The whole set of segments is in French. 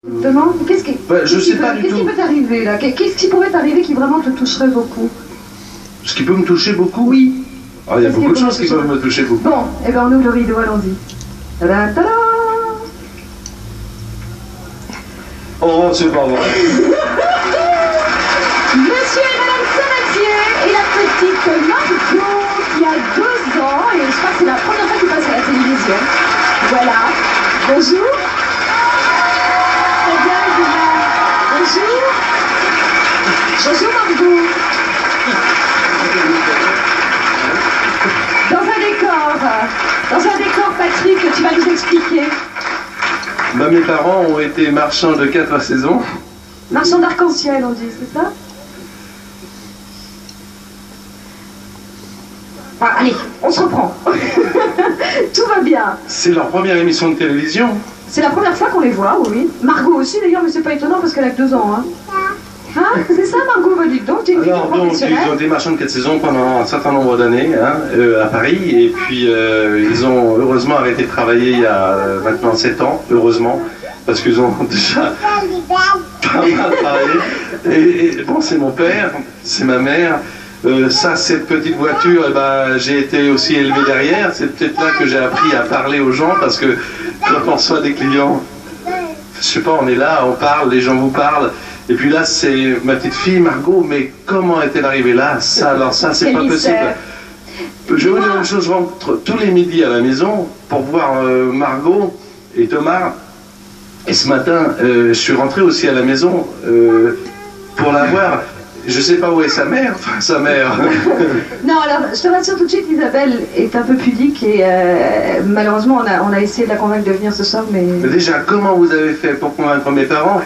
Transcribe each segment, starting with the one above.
Qu'est-ce qui, je sais pas du tout. Qu'est-ce qui peut t'arriver là? Qu'est-ce qui pourrait t'arriver qui vraiment te toucherait beaucoup? Ce qui peut me toucher beaucoup? Oui. Oh, il y a beaucoup de choses qui peuvent me toucher beaucoup. Bon, et ben on ouvre le rideau, allons-y. Tada, tada. Oh, c'est pas vrai. Monsieur et Madame Sabatier et la petite Margot qui a 2 ans et je crois que c'est la première fois qu'il passe à la télévision. Voilà. Bonjour. Très bien, Edina. Bonjour. Bonjour Margot. Dans un décor, Patrick, tu vas nous expliquer. Bah, mes parents ont été marchands de 4 saisons. Marchands d'arc-en-ciel, on dit, c'est ça? Ah, allez, on se reprend. Tout va bien. C'est leur première émission de télévision. C'est la première fois qu'on les voit, oui. Margot aussi, d'ailleurs, mais c'est pas étonnant parce qu'elle a que 2 ans. Hein. Hein, c'est ça, Margot, bah, dites donc, tu es une alors, donc, ils ont été marchands de 4 saisons pendant un certain nombre d'années à Paris, et puis ils ont heureusement arrêté de travailler il y a maintenant 7 ans, heureusement, parce qu'ils ont déjà pas mal travaillé. Et bon, c'est mon père, c'est ma mère. Ça, cette petite voiture, eh ben, j'ai été aussi élevé derrière. C'est peut-être là que j'ai appris à parler aux gens, parce que quand on reçoit des clients, je sais pas, on est là, on parle, les gens vous parlent. Et puis là, c'est ma petite fille Margot, mais comment est-elle arrivée là? Ça, alors ça, c'est pas possible. Je vais vous dire une chose, je rentre tous les midis à la maison pour voir Margot et Thomas. Et ce matin, je suis rentré aussi à la maison pour la voir. Je sais pas où est sa mère, enfin sa mère. Non, alors je te rassure tout de suite, Isabelle est un peu pudique et malheureusement on a essayé de la convaincre de venir ce soir, mais... Déjà, comment vous avez fait pour convaincre mes parents?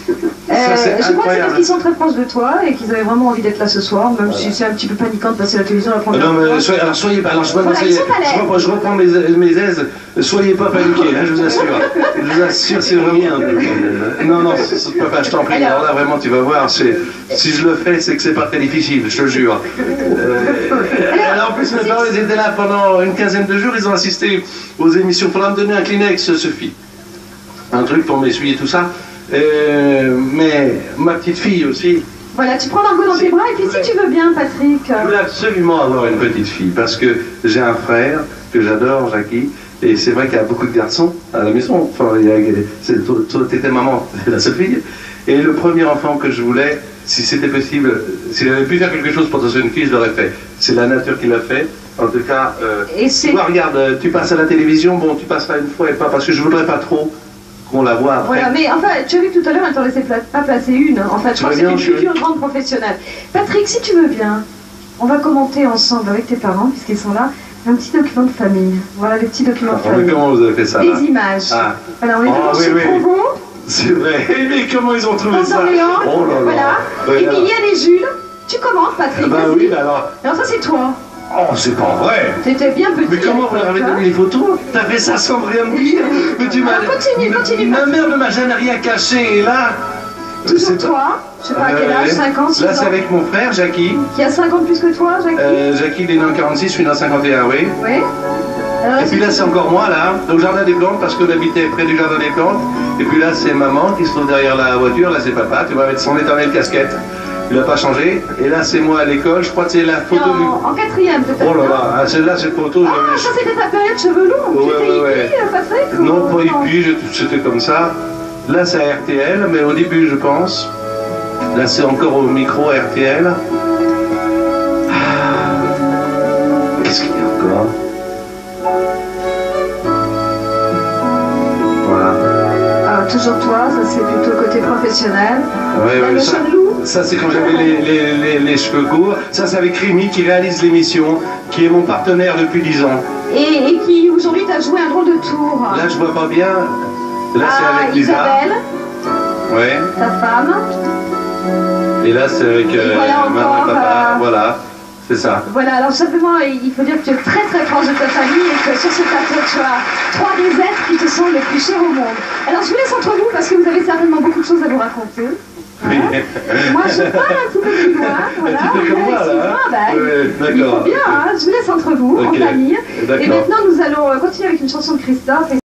Je crois que c'est parce qu'ils sont très proches de toi et qu'ils avaient vraiment envie d'être là ce soir, même si c'est un petit peu paniquant de passer la télévision la première fois. Non, mais soyez pas, alors je reprends mes aises, soyez pas paniqués, hein, je vous assure, c'est vraiment... Non, papa, je t'en prie, alors là vraiment tu vas voir, si je le fais, c'est que c'est pas très difficile, je te jure. Alors en plus, mes parents, ils étaient là pendant une quinzaine de jours, ils ont assisté aux émissions, faudra me donner un Kleenex, Sophie. Un truc pour m'essuyer tout ça. Mais ma petite fille aussi. Voilà, tu prends Margot dans tes bras et puis si tu veux bien, Patrick. Je voulais absolument avoir une petite fille parce que j'ai un frère que j'adore, Jackie, et c'est vrai qu'il y a beaucoup de garçons à la maison. Enfin, t'étais maman, la seule fille. Et le premier enfant que je voulais, si c'était possible, si j'avais pu faire quelque chose pour te une fille, je l'aurais fait. C'est la nature qui l'a fait. En tout cas, toi, regarde, tu passes à la télévision, bon, tu passeras une fois et pas parce que je voudrais pas trop qu'on la voit après. Voilà, mais enfin, tu as vu tout à l'heure, elle t'en laissait pas placer une. En fait, je crois que c'est une future grande professionnelle. Patrick, si tu veux bien, on va commenter ensemble avec tes parents, puisqu'ils sont là, un petit document de famille. Voilà, des petits documents de famille. Comment vous avez fait ça? Des images. Alors, on est devant chez Provo. C'est vrai. Mais comment ils ont trouvé ça? Oh là là. Voilà. Emilienne et Jules. Tu commentes, Patrick? Bah oui, alors. Alors ça, c'est toi. Oh, c'est pas vrai! T'étais bien petit. Mais comment vous leur avez donné les photos? T'as fait ça sans rien me dire? Mais tu m'as... Continue. Ma mère ne m'a jamais rien caché, et là... Toujours toi? Je sais pas à quel âge, 5 ans, 6 ans? Là, c'est avec mon frère, Jackie. Qui a 5 ans de plus que toi, Jackie? Jackie, il est né en 46, je suis né en 51, oui. Oui. Alors, et puis là, c'est encore moi, là, au jardin des plantes, parce qu'on habitait près du jardin des plantes. Et puis là, c'est maman qui se trouve derrière la voiture, là, c'est papa, tu vas mettre son éternelle casquette. Il n'a pas changé. Et là, c'est moi à l'école. Je crois que c'est la photo du... En 4e, peut-être. Oh là là, celle-là, cette photo... Ah, ça, c'était ta période cheveux longs. Tu étais hippie, Patrick? Non, pas hippie, c'était comme ça. Là, c'est à RTL, mais au début, je pense. Là, c'est encore au micro RTL. Qu'est-ce qu'il y a encore? Voilà. Alors, toujours toi, ça, c'est plutôt côté professionnel. Oui, ça c'est quand j'avais les cheveux courts. Ça c'est avec Rémi qui réalise l'émission, qui est mon partenaire depuis 10 ans. Et qui aujourd'hui t'a joué un drôle de tour. Là je vois pas bien. Là c'est avec Lisa. Isabelle. Ouais. Ta femme. Et là c'est avec maman et papa. Voilà. C'est ça. Voilà, alors simplement, il faut dire que tu es très très proche de ta famille et que sur ce plateau, tu as 3 des êtres qui te sont les plus chers au monde. Alors je vous laisse entre vous parce que vous avez certainement beaucoup de choses à vous raconter. Hein. Moi je parle un petit peu plus loin, voilà. Un petit peu comme moi, là. Il faut bien, hein. Je vous laisse entre vous, en famille. Et maintenant nous allons continuer avec une chanson de Christophe.